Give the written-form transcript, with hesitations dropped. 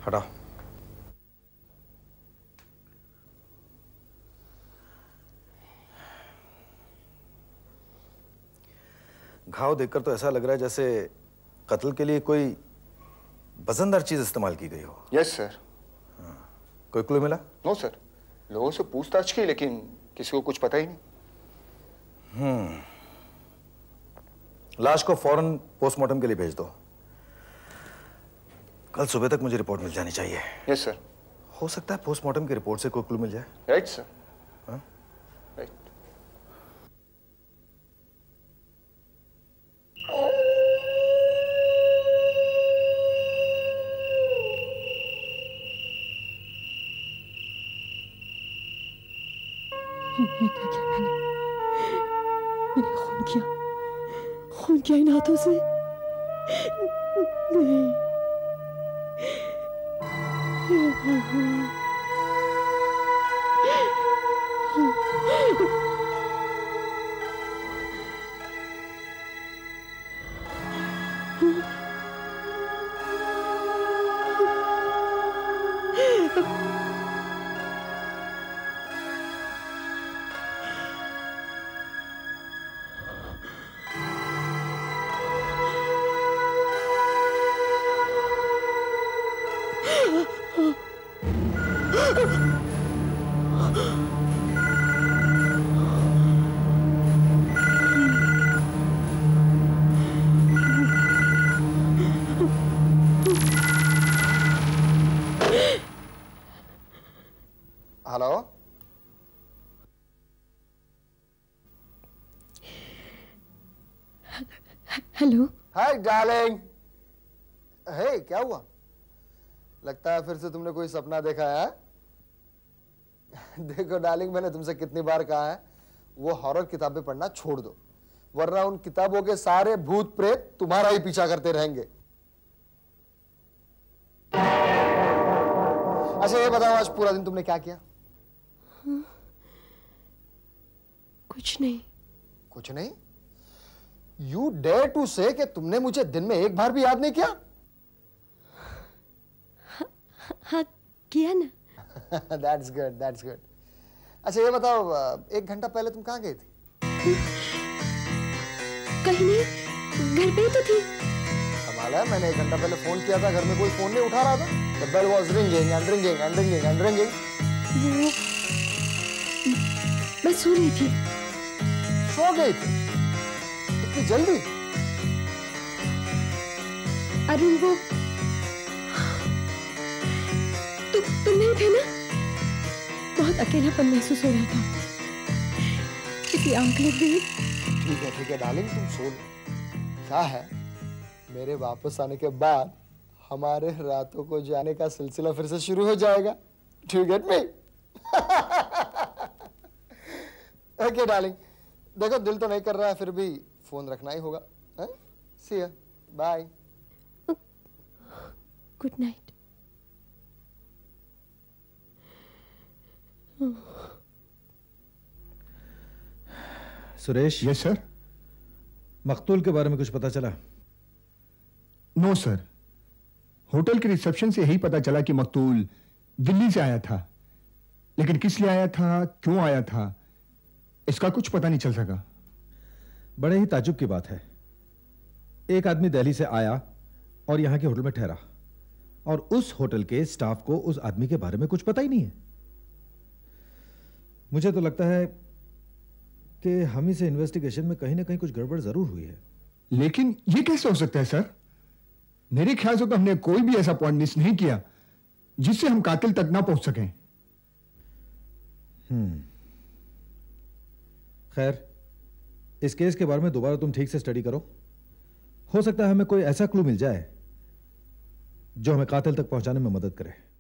हटा। घाव देखकर तो ऐसा लग रहा है जैसे कत्ल के लिए कोई वजनदार चीज इस्तेमाल की गई हो। Yes sir. कोई क्लू मिला? नो सर, लोगों से पूछताछ की लेकिन किसी को कुछ पता ही नहीं। लाश को फौरन पोस्टमार्टम के लिए भेज दो। कल सुबह तक मुझे रिपोर्ट मिल जानी चाहिए। Yes sir. हो सकता है पोस्टमार्टम की रिपोर्ट से कोई क्लू मिल जाए। Right sir. राइट। ये क्या किया मैंने खून किया इन हाथों से। नहीं। Hello. Hello. Hi darling. Hey, क्या हुआ? लगता है फिर से तुमने कोई सपना देखा है। देखो डार्लिंग, मैंने तुमसे कितनी बार कहा है वो हॉरर किताबें पढ़ना छोड़ दो, वरना उन किताबों के सारे भूत प्रेत तुम्हारा ही पीछा करते रहेंगे। अच्छा ये बताओ, आज पूरा दिन तुमने क्या किया? कुछ नहीं। कुछ नहीं? यू डेयर टू से कि तुमने मुझे दिन में एक बार भी याद नहीं किया? हाँ किया ना। That's good, that's good. अच्छा ये बताओ, 1 घंटा पहले तुम कहाँ गई थी? कहीं नहीं, घर पे ही तो थी। कमाल है, मैंने 1 घंटा पहले फोन किया था, घर में कोई फोन नहीं उठा रहा था। The bell was ringing and ringing and ringing and ringing. वो मैं सो रही थी। सो गई थी? इतनी जल्दी? अरुण वो तुम नहीं थे ना? बहुत अकेलापन महसूस हो रहा था, इसलिए आंख लग गई। ठीक है डार्लिंग, तुम सो लो। क्या है, मेरे वापस आने के बाद हमारे रातों को जाने का सिलसिला फिर से शुरू हो जाएगा। Do you get me? Okay darling, देखो दिल तो नहीं कर रहा है, फिर भी फोन रखना ही होगा। See ya, bye. Good night. Suresh. Yes sir. मकतूल के बारे में कुछ पता चला? नो सर, होटल के रिसेप्शन से यही पता चला कि मकतूल दिल्ली से आया था, लेकिन किस लिए आया था, क्यों आया था, इसका कुछ पता नहीं चल सका। बड़े ही ताज्जुब की बात है, एक आदमी दिल्ली से आया और यहां के होटल में ठहरा, और उस होटल के स्टाफ को उस आदमी के बारे में कुछ पता ही नहीं है। मुझे तो लगता है कि हम ही से इन्वेस्टिगेशन में कहीं ना कहीं कुछ गड़बड़ जरूर हुई है। लेकिन यह कैसे हो सकता है सर? मेरे ख्याल से तो हमने कोई भी ऐसा पॉइंट मिस नहीं किया जिससे हम कातिल तक ना पहुंच सकें। खैर, इस केस के बारे में दोबारा तुम ठीक से स्टडी करो। हो सकता है हमें कोई ऐसा क्लू मिल जाए जो हमें कातिल तक पहुंचाने में मदद करे।